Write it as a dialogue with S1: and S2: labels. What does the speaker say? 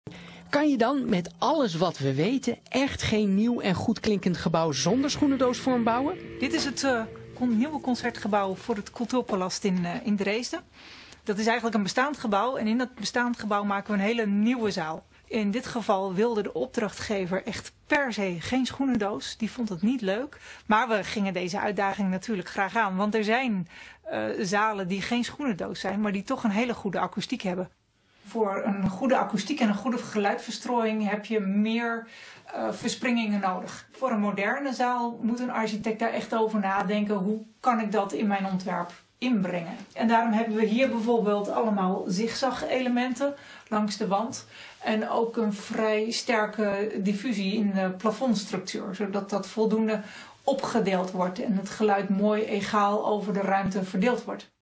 S1: Kan je dan met alles wat we weten echt geen nieuw en goed klinkend gebouw zonder schoenendoosvorm bouwen?
S2: Dit is het nieuwe concertgebouw voor het Kulturpalast in Dresden. Dat is eigenlijk een bestaand gebouw en in dat bestaand gebouw maken we een hele nieuwe zaal. In dit geval wilde de opdrachtgever echt per se geen schoenendoos. Die vond het niet leuk. Maar we gingen deze uitdaging natuurlijk graag aan. Want er zijn zalen die geen schoenendoos zijn, maar die toch een hele goede akoestiek hebben. Voor een goede akoestiek en een goede geluidverstrooiing heb je meer verspringingen nodig. Voor een moderne zaal moet een architect daar echt over nadenken. Hoe kan ik dat in mijn ontwerp inbrengen? En daarom hebben we hier bijvoorbeeld allemaal zigzag-elementen langs de wand. En ook een vrij sterke diffusie in de plafondstructuur. Zodat dat voldoende opgedeeld wordt en het geluid mooi egaal over de ruimte verdeeld wordt.